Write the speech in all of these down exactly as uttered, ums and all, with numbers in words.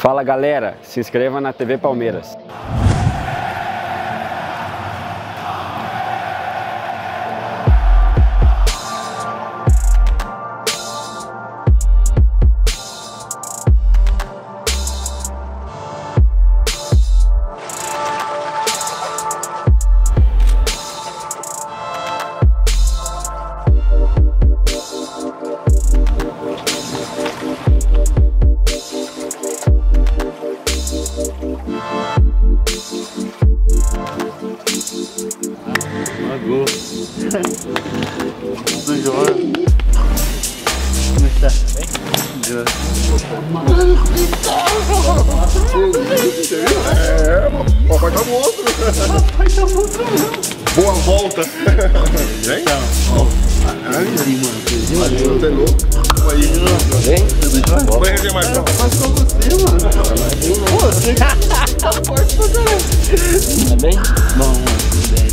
Fala galera, se inscreva na T V Palmeiras. Gol do Jorge. Como está? Bem? Mano, que é, papai tá monstro. Papai tá monstro mesmo. Boa volta. Vem? Então, aí, mano. Valeu, você é louco. Aí, vem? Vai render mais, não. Mas com você, mano. Pô, você tá forte pra caralho. Tá bem? Bom, mano, tudo bem.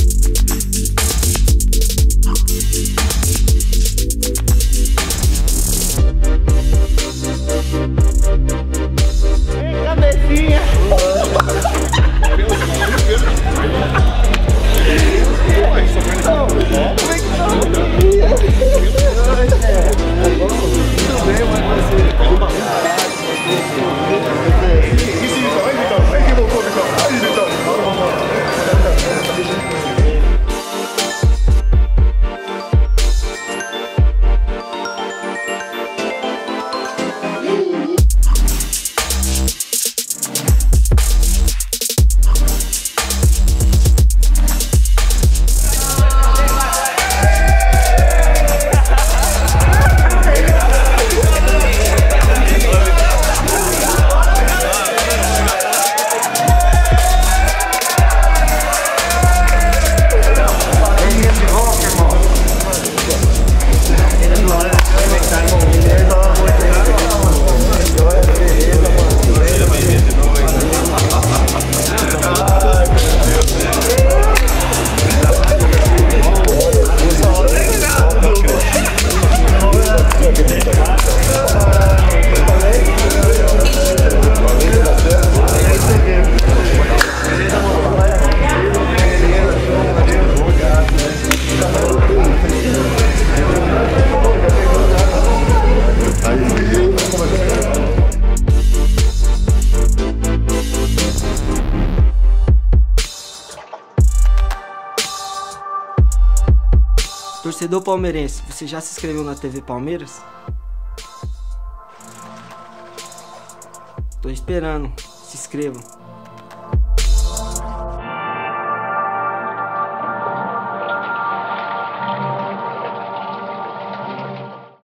Torcedor palmeirense, você já se inscreveu na T V Palmeiras? Tô esperando, se inscrevam.